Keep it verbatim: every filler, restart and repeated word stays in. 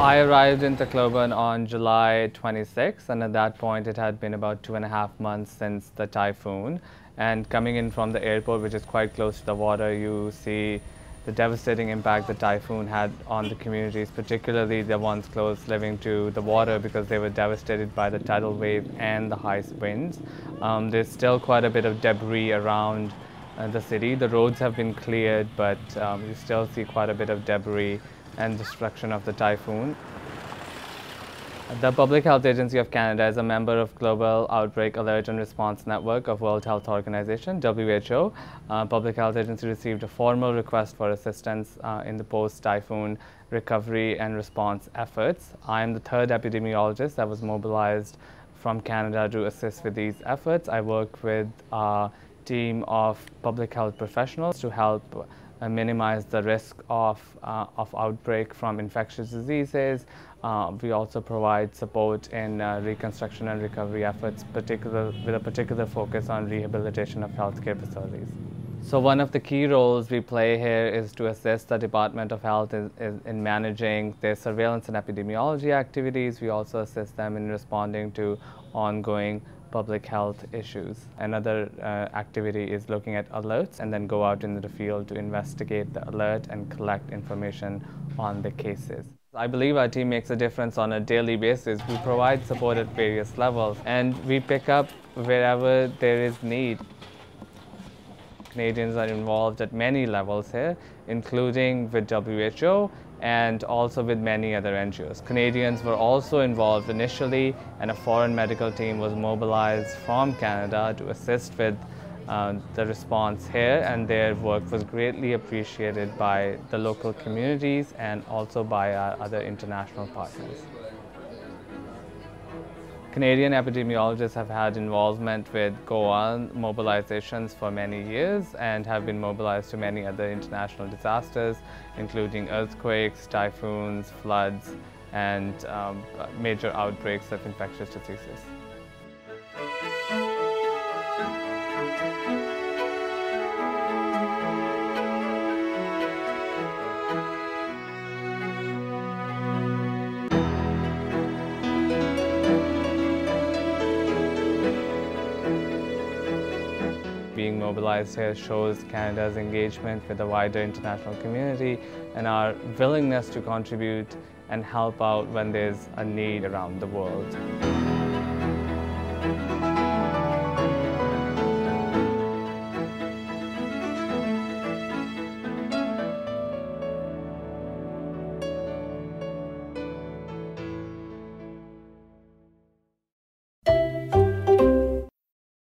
I arrived in Tacloban on July twenty-sixth, and at that point it had been about two and a half months since the typhoon. And coming in from the airport, which is quite close to the water, you see the devastating impact the typhoon had on the communities, particularly the ones close living to the water, because they were devastated by the tidal wave and the high winds. Um, there's still quite a bit of debris around uh, the city. The roads have been cleared, but um, you still see quite a bit of debris and destruction of the typhoon. The Public Health Agency of Canada is a member of Global Outbreak Alert and Response Network of World Health Organization, W H O. Uh, Public Health Agency received a formal request for assistance uh, in the post-typhoon recovery and response efforts. I am the third epidemiologist that was mobilized from Canada to assist with these efforts. I work with a team of public health professionals to help Uh, minimize the risk of, uh, of outbreak from infectious diseases. Uh, we also provide support in uh, reconstruction and recovery efforts, particular, with a particular focus on rehabilitation of healthcare facilities. So one of the key roles we play here is to assist the Department of Health in, in, in managing their surveillance and epidemiology activities. We also assist them in responding to ongoing public health issues. Another uh, activity is looking at alerts and then go out into the field to investigate the alert and collect information on the cases. I believe our team makes a difference on a daily basis. We provide support at various levels and we pick up wherever there is need. Canadians are involved at many levels here, including with W H O and also with many other N G Os. Canadians were also involved initially, and a foreign medical team was mobilized from Canada to assist with uh, the response here, and their work was greatly appreciated by the local communities and also by our other international partners. Canadian epidemiologists have had involvement with Goa mobilizations for many years and have been mobilized to many other international disasters, including earthquakes, typhoons, floods, and um, major outbreaks of infectious diseases. Being mobilized here shows Canada's engagement with the wider international community and our willingness to contribute and help out when there's a need around the world.